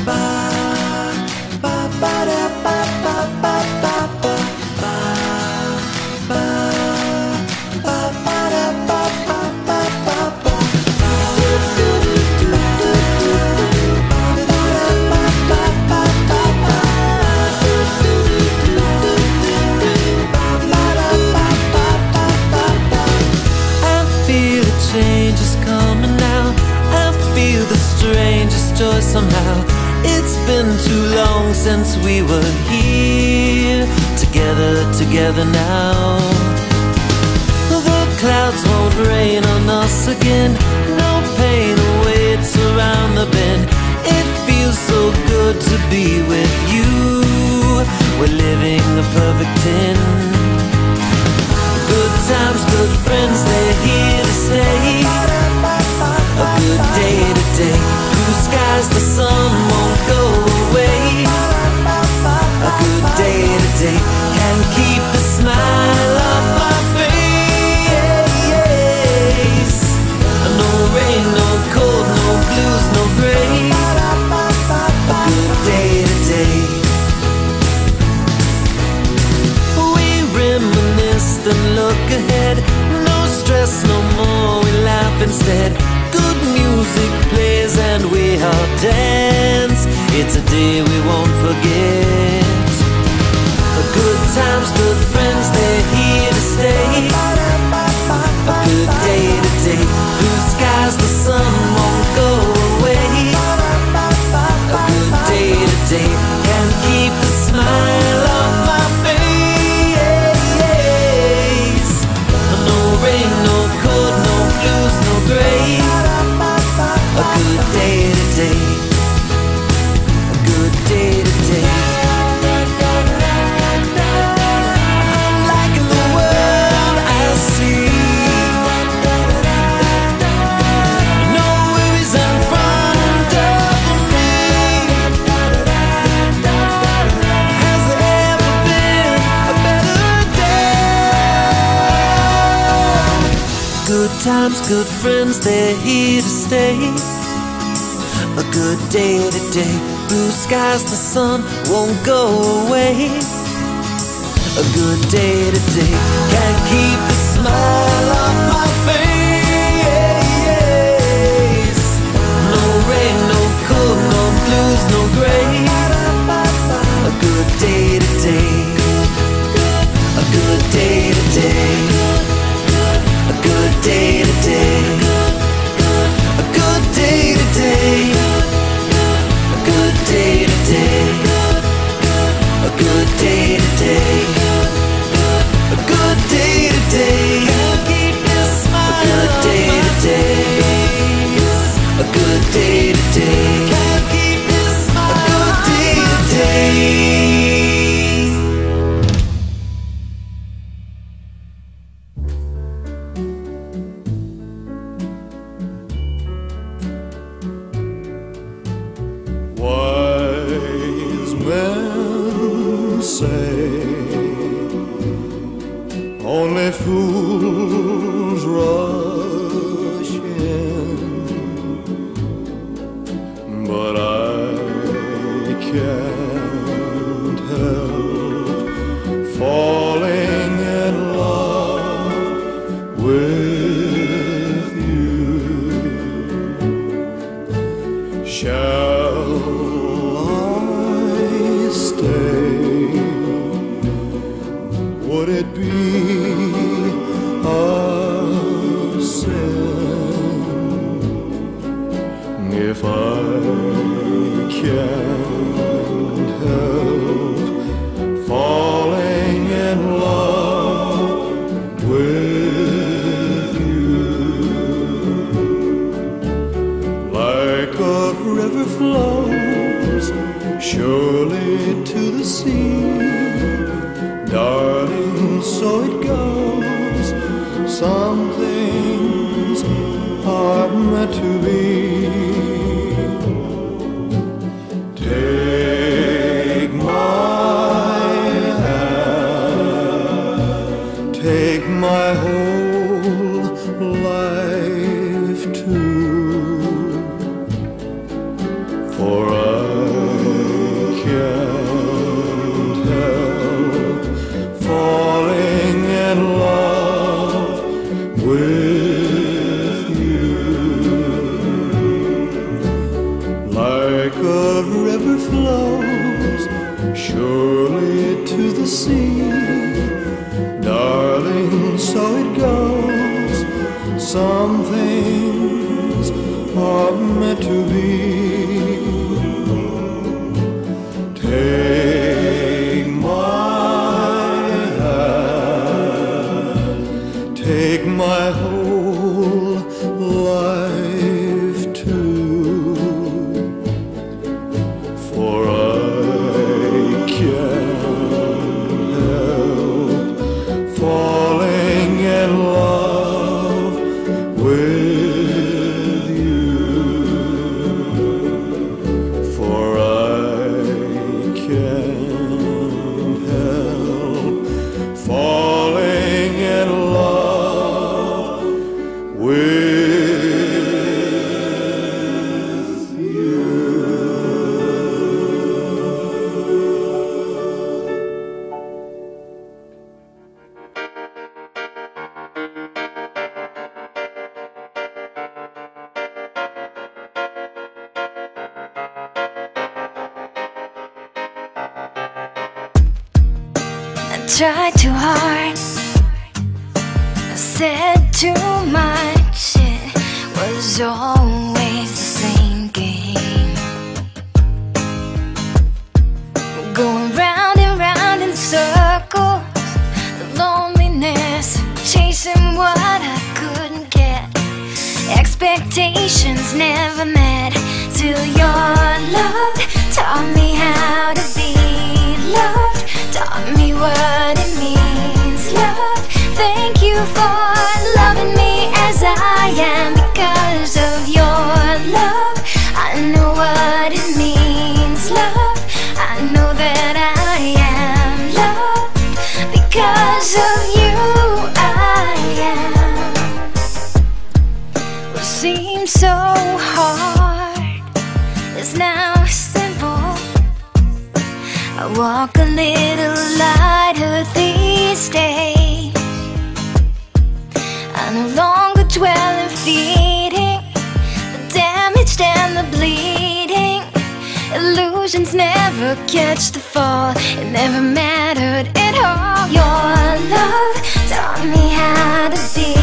Joy somehow. It's been too long since we were here together now. The clouds won't rain on us again. No pain awaits around the bend. It feels so good to be with you. We're living a perfect 10. Good times, good friends, they're here to stay. A good day today. Blue skies, the sun won't go away. A good day today. Can't keep the smile off my face. No rain, no cold, no blues, no gray. A good day today. We reminisce, then look ahead. No stress, no more, we laugh instead. Good music plays and we all dance. It's a day we won't forget. Good times, good friends, they're here to stay. A good day today. Blue skies, the sun won't go away. A good day today. Can't keep the smile off my face. No rain, no cold, no blues, no gray. A good day today. A good day today. I'm liking the world I see. No worries in front of me. Has there ever been a better day? Good times, good friends, they're here to stay. A good day today. Blue skies, the sun won't go away. A good day today. Can't keep the smile off my face. No rain, no cold, no blues, no gray. A good day today. A good day today. A good day today. A good day today. A good day today. A good day today. A good day today. Keep your smile. A good day today. A good day today. Keep your smile. A good day today. Wise men say only fools rush in, but I can't help falling in love with you. Shall I stay? Would it be a sin if I can't help falling in love with you? Like a river flows surely to the sea, darling, so it goes. Some things are meant to be. Take my hand, take my whole life too, for I like a river flows surely to the sea. Darling, so it goes. Some things are meant to be. Take my hand, take my whole life too, for I can't help falling in love with you, for I can't help falling in love with you. I tried too hard, I said too much. It was always the same game, going round and round in circles. The loneliness, chasing what I couldn't get. Expectations never met, till your love taught me how to be loved, taught me what it means, love. Thank you for loving me as I am. Because of your love, I know what it means, love. I know that I am loved. Because of you, I am. What seems so hard is now simple. I walk a little lighter these days. I no longer dwell in feeding the damaged and the bleeding. Illusions never catch the fall. It never mattered at all. Your love taught me how to be